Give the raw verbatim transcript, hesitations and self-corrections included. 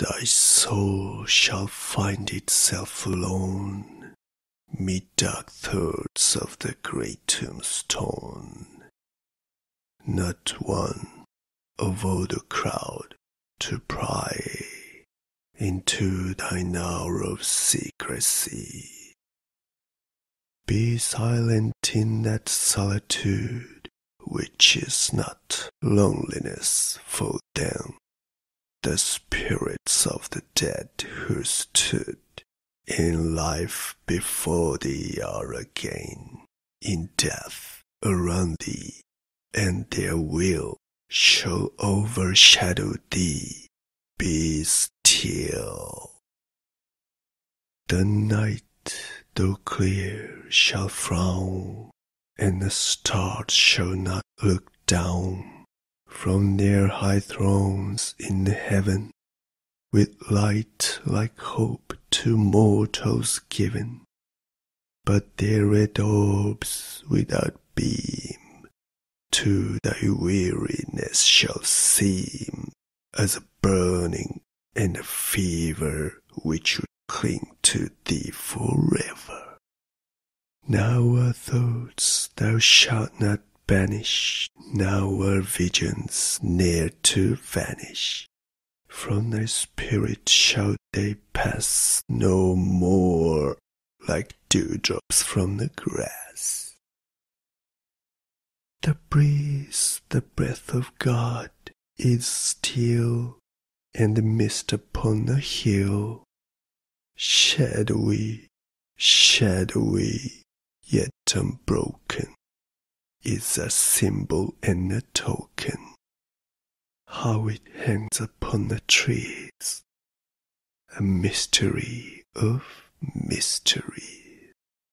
thy soul shall find itself alone mid dark thoughts of the great tombstone. Not one of all the crowd to pry into thine hour of secrecy. Be silent in that solitude which is not loneliness, for them the spirits of the dead who stood in life before thee are again in death around thee, and their will shall overshadow thee. Be still. The night, though clear, shall frown, and the stars shall not look down from their high thrones in heaven, with light like hope to mortals given. But their red orbs without beam to thy weariness shall seem as a burning and a fever which would cling to thee forever. Now are thoughts thou shalt not banish, now are visions ne'er to vanish. From thy spirit shall they pass no more, like dewdrops from the grass. The breeze, the breath of God, is still, and the mist upon the hill, shadowy, shadowy, yet unbroken, is a symbol and a token. How it hangs upon the trees, a mystery of mysteries.